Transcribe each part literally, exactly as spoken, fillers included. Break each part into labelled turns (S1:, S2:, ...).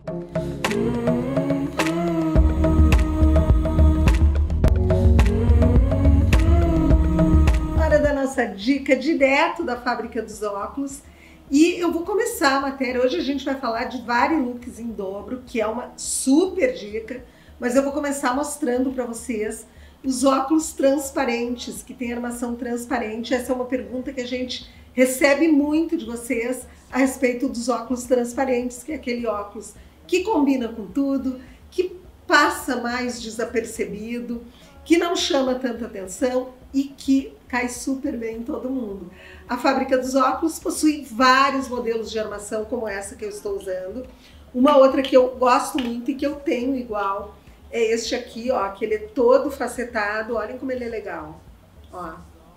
S1: Hora da nossa dica direto da Fábrica dos Óculos. E eu vou começar a matéria. Hoje a gente vai falar de Varilux em dobro, que é uma super dica, mas eu vou começar mostrando para vocês os óculos transparentes, que tem armação transparente. Essa é uma pergunta que a gente recebe muito de vocês a respeito dos óculos transparentes, que é aquele óculos que combina com tudo, que passa mais desapercebido, que não chama tanta atenção e que cai super bem em todo mundo. A Fábrica dos Óculos possui vários modelos de armação, como essa que eu estou usando. Uma outra que eu gosto muito e que eu tenho igual é este aqui, ó, que ele é todo facetado. Olhem como ele é legal, ó.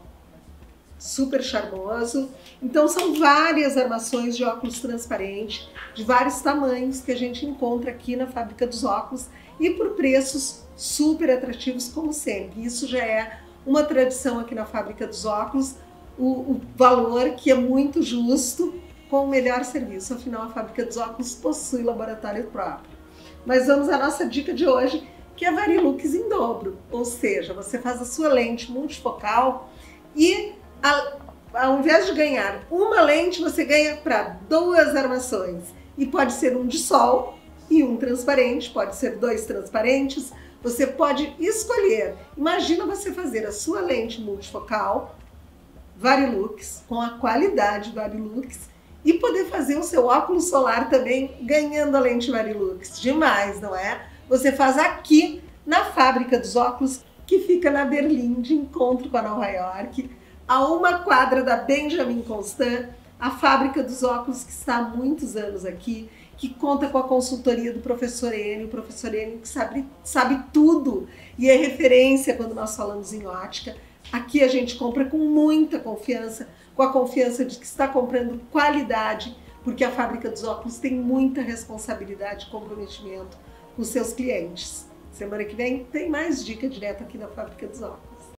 S1: Super charmoso. Então são várias armações de óculos transparentes, de vários tamanhos, que a gente encontra aqui na Fábrica dos Óculos e por preços super atrativos, como sempre. Isso já é uma tradição aqui na Fábrica dos Óculos, o, o valor que é muito justo, com o melhor serviço. Afinal, a Fábrica dos Óculos possui laboratório próprio. Mas vamos à nossa dica de hoje, que é Varilux em dobro. Ou seja, você faz a sua lente multifocal e a, ao invés de ganhar uma lente, você ganha para duas armações. E pode ser um de sol e um transparente, pode ser dois transparentes. Você pode escolher. Imagina você fazer a sua lente multifocal Varilux, com a qualidade Varilux, e poder fazer o seu óculos solar também ganhando a lente Varilux. Demais, não é? Você faz aqui na Fábrica dos Óculos, que fica na Berlim, de encontro com a Nova York, a uma quadra da Benjamin Constant, a Fábrica dos Óculos que está há muitos anos aqui, que conta com a consultoria do professor Enio, o professor Enio que sabe, sabe tudo e é referência quando nós falamos em ótica. Aqui a gente compra com muita confiança, com a confiança de que está comprando qualidade, porque a Fábrica dos Óculos tem muita responsabilidade e comprometimento com seus clientes. Semana que vem tem mais dica direto aqui na Fábrica dos Óculos.